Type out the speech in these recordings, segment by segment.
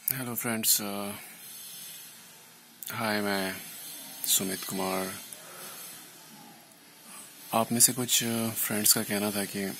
Hello friends. हाय, मैं सुमित कुमार। आप में से कुछ फ्रेंड्स का कहना था कि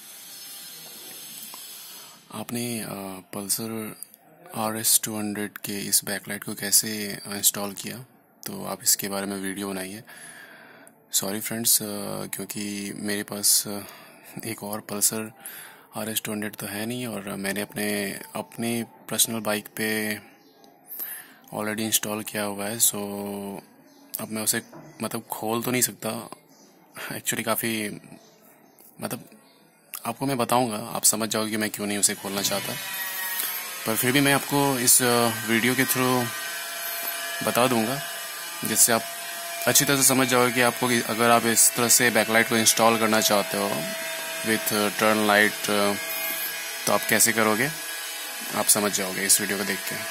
आपने पल्सर RS 200 के इस बैकलाइट को कैसे इंस्टॉल किया, तो आप इसके बारे में वीडियो बनाइए। सॉरी फ्रेंड्स, क्योंकि मेरे पास एक और पल्सर RS 200 तो है नहीं, और मैंने अपने पर्सनल बाइक पे ऑलरेडी इंस्टॉल किया हुआ है। सो अब मैं उसे खोल तो नहीं सकता। एक्चुअली काफ़ी आपको मैं बताऊंगा, आप समझ जाओगे कि मैं क्यों नहीं उसे खोलना चाहता। पर फिर भी मैं आपको इस वीडियो के थ्रू बता दूंगा, जिससे आप अच्छी तरह से समझ जाओगे कि आपको अगर आप इस तरह से बैकलाइट को इंस्टॉल करना चाहते हो विथ टर्न लाइट, तो आप कैसे करोगे, आप समझ जाओगे इस वीडियो को देख के।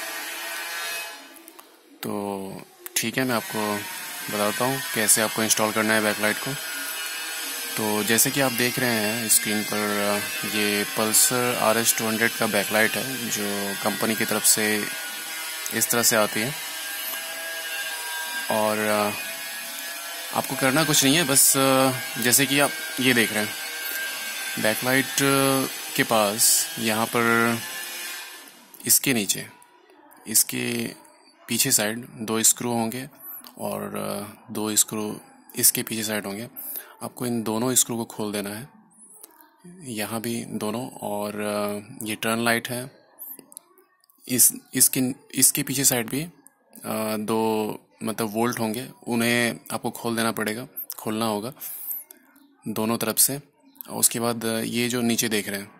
तो ठीक है, मैं आपको बताता हूँ कैसे आपको इंस्टॉल करना है बैकलाइट को। तो जैसे कि आप देख रहे हैं स्क्रीन पर, ये पल्सर RS 200 का बैकलाइट है, जो कंपनी की तरफ से इस तरह से आती है। और आपको करना कुछ नहीं है, बस जैसे कि आप ये देख रहे हैं बैकलाइट के पास, यहाँ पर इसके नीचे, इसके पीछे साइड 2 स्क्रू होंगे, और 2 स्क्रू इसके पीछे साइड होंगे। आपको इन दोनों स्क्रू को खोल देना है, यहाँ भी दोनों। और ये टर्न लाइट है, इसके पीछे साइड भी 2 वोल्ट होंगे, उन्हें आपको खोल देना पड़ेगा, खोलना होगा दोनों तरफ से। और उसके बाद ये जो नीचे देख रहे हैं,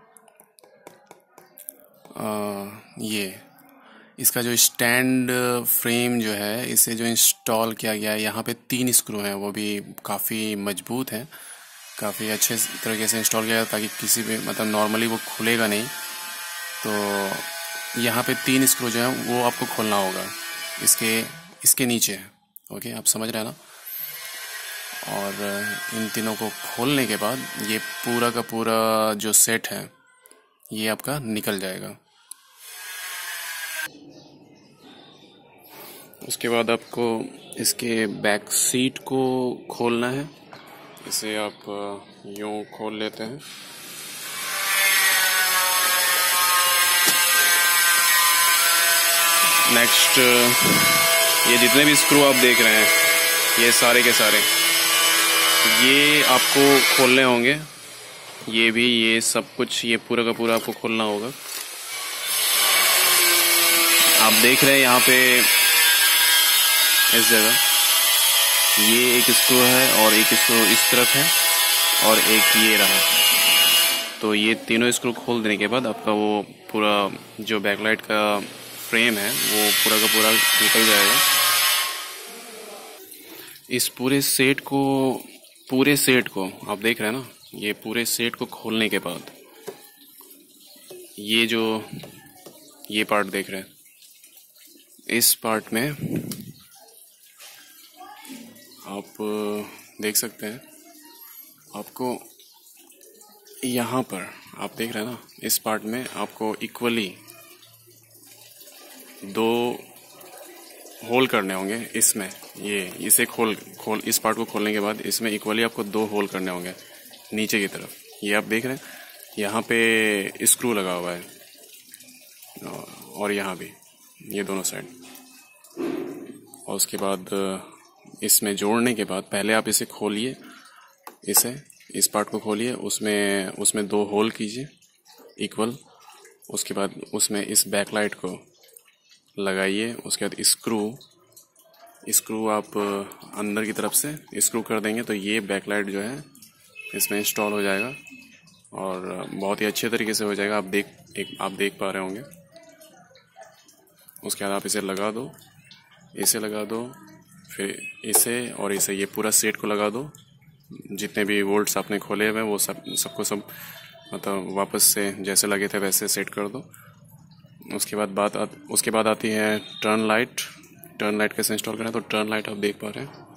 ये इसका जो स्टैंड फ्रेम जो है, इसे जो इंस्टॉल किया गया है, यहाँ पे 3 स्क्रू हैं, वो भी काफ़ी मजबूत हैं, काफ़ी अच्छे तरीके से इंस्टॉल किया है, ताकि किसी भी नॉर्मली वो खुलेगा नहीं। तो यहाँ पे 3 स्क्रू जो हैं वो आपको खोलना होगा, इसके नीचे। ओके, आप समझ रहे हैं ना। और इन तीनों को खोलने के बाद ये पूरा का पूरा जो सेट है ये आपका निकल जाएगा। उसके बाद आपको इसके बैक सीट को खोलना है। इसे आप यूं खोल लेते हैं। नेक्स्ट, ये जितने भी स्क्रू आप देख रहे हैं, ये सारे के सारे ये आपको खोलने होंगे। ये भी, ये सब कुछ, ये पूरा का पूरा आपको खोलना होगा। आप देख रहे हैं यहाँ पे इस जगह ये एक स्क्रू है, और एक स्क्रू इस तरफ है, और एक ये रहा। तो ये तीनों स्क्रू खोल देने के बाद आपका वो पूरा जो बैकलाइट का फ्रेम है वो पूरा का पूरा निकल जाएगा। इस पूरे सेट को आप देख रहे हैं ना, ये पूरे सेट को खोलने के बाद ये पार्ट देख रहे हैं, इस पार्ट में आप देख सकते हैं, आपको यहाँ पर आप देख रहे हैं ना, इस पार्ट में आपको इक्वली 2 होल करने होंगे। इसमें इसे खोल इस पार्ट को खोलने के बाद इसमें इक्वली आपको 2 होल करने होंगे नीचे की तरफ। ये आप देख रहे हैं, यहाँ पे स्क्रू लगा हुआ है, और यहाँ भी, ये दोनों साइड। और उसके बाद इसमें जोड़ने के बाद पहले आप इसे खोलिए, इस पार्ट को खोलिए, उसमें 2 होल कीजिए इक्वल। उसके बाद उसमें इस बैकलाइट को लगाइए। उसके बाद स्क्रू आप अंदर की तरफ से स्क्रू कर देंगे, तो ये बैकलाइट जो है इसमें इंस्टॉल हो जाएगा, और बहुत ही अच्छे तरीके से हो जाएगा। आप देख पा रहे होंगे। उसके बाद आप इसे लगा दो, फिर इसे और इसे, ये पूरा सेट को लगा दो। जितने भी वोल्ट्स आपने खोले हुए वो सबको वापस से जैसे लगे थे वैसे सेट कर दो। उसके बाद आती है टर्न लाइट कैसे इंस्टॉल करें। तो टर्न लाइट आप देख पा रहे हैं,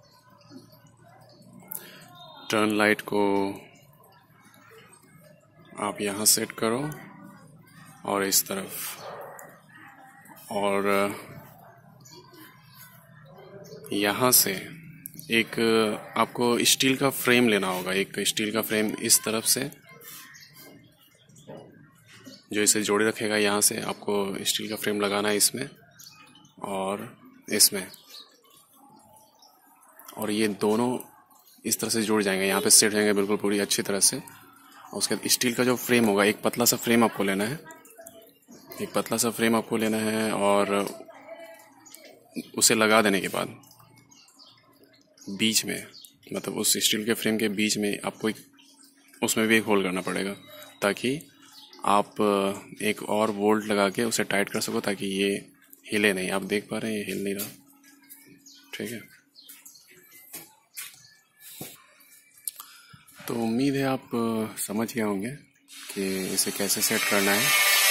टर्न लाइट को आप यहाँ सेट करो और इस तरफ, और यहाँ से एक आपको स्टील का फ्रेम लेना होगा। एक स्टील का फ्रेम इस तरफ से जो इसे जोड़े रखेगा, यहाँ से आपको स्टील का फ्रेम लगाना है इसमें और इसमें, और ये दोनों इस तरह से जुड़ जाएंगे, यहाँ पे सेट हो जाएंगे बिल्कुल पूरी अच्छी तरह से। और उसके बाद स्टील का जो फ्रेम होगा, एक पतला सा फ्रेम आपको लेना है, एक पतला सा फ्रेम आपको लेना है, और उसे लगा देने के बाद बीच में, मतलब उस स्टील के फ्रेम के बीच में आपको उसमें भी एक होल करना पड़ेगा, ताकि आप एक और बोल्ट लगा के उसे टाइट कर सको, ताकि ये हिले नहीं। आप देख पा रहे हैं ये हिल नहीं रहा, ठीक है। तो उम्मीद है आप समझ गए होंगे कि इसे कैसे सेट करना है।